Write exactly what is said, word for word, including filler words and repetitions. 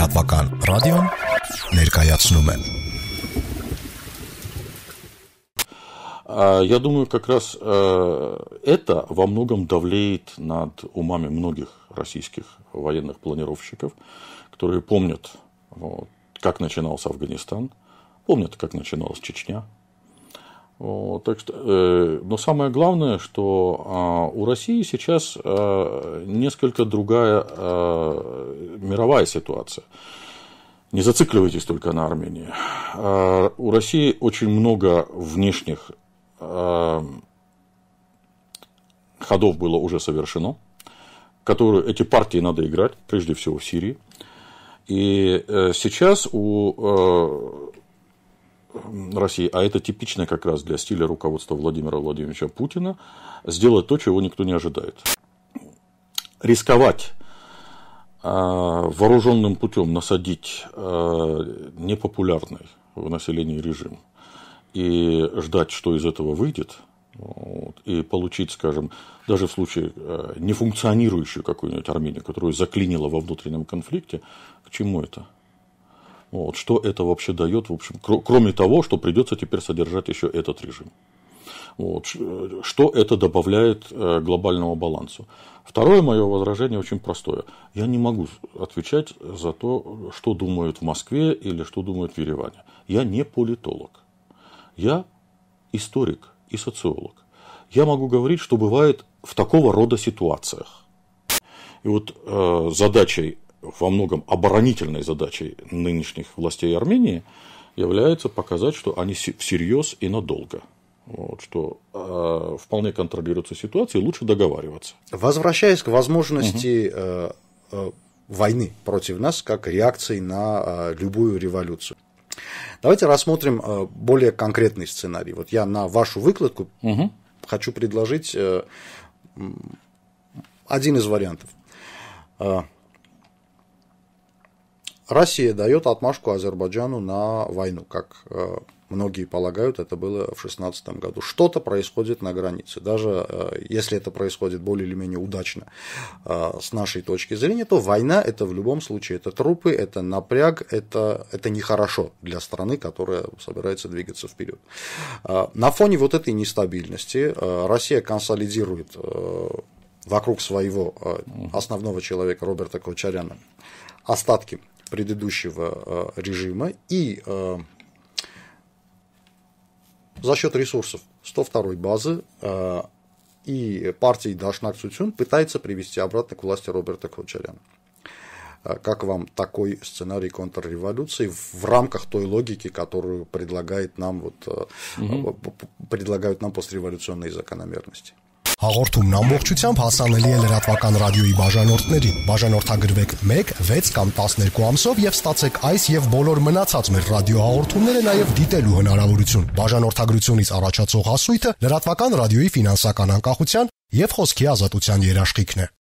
Լրատվական ռադիոն ներկայացնում է. Я думаю, как раз это во многом давлеет над умами многих российских военных планировщиков, которые помнят, вот, как начинался Афганистан, помнят, как начиналась Чечня. Вот, так что, э, но самое главное, что э, у России сейчас э, несколько другая э, мировая ситуация. Не зацикливайтесь только на Армении. Э, у России очень много внешних э, ходов было уже совершено, которые эти партии надо играть, прежде всего в Сирии. И э, сейчас у э, России, а это типично как раз для стиля руководства Владимира Владимировича Путина, сделать то, чего никто не ожидает. Рисковать э, вооруженным путем насадить э, непопулярный в населении режим и ждать, что из этого выйдет, вот, и получить, скажем, даже в случае э, нефункционирующую какую-нибудь Армению, которую заклинило во внутреннем конфликте, к чему это? Вот, что это вообще дает, в общем, кроме того, что придется теперь содержать еще этот режим. Вот, что это добавляет к глобальному балансу. Второе мое возражение очень простое. Я не могу отвечать за то, что думают в Москве или что думают в Ереване. Я не политолог. Я историк и социолог. Я могу говорить, что бывает в такого рода ситуациях. И вот э, задачей, во многом оборонительной задачей нынешних властей Армении является показать, что они всерьез и надолго. Вот, что э, вполне контролируется ситуация, и лучше договариваться. Возвращаясь к возможности угу. э, э, войны против нас как реакции на э, любую революцию. Давайте рассмотрим э, более конкретный сценарий. Вот я на вашу выкладку угу. хочу предложить э, один из вариантов. Э, Россия дает отмашку Азербайджану на войну, как э, многие полагают, это было в две тысячи шестнадцатом году. Что-то происходит на границе, даже э, если это происходит более или менее удачно э, с нашей точки зрения, то война это в любом случае, это трупы, это напряг, это, это нехорошо для страны, которая собирается двигаться вперед. Э, на фоне вот этой нестабильности э, Россия консолидирует э, вокруг своего э, основного человека Роберта Кочаряна остатки предыдущего э, режима и э, за счет ресурсов сто второй базы э, и партии Дашнак Цуцюн пытается привести обратно к власти Роберта Кочаряна. Э, как вам такой сценарий контрреволюции в, в рамках той логики, которую предлагает нам, вот, э, угу. предлагают нам постреволюционные закономерности? Հաղորդումն ամբողջությամբ հասանելի է լրատվական ռադիոյի բաժանորդներին։ Բաժանորդագրվեք մեկ, վեց կամ տասներկու ամսով եւ ստացեք այս եւ բոլոր մնացած մեր ռադիոհաղորդումները նաեւ դիտելու հնարավորություն։ Բաժանորդագրությունից առաջացող հասույթը լրատվական ռադիոյի ֆինանսական անկախության եւ խոսքի ազատության երաշխիքն է։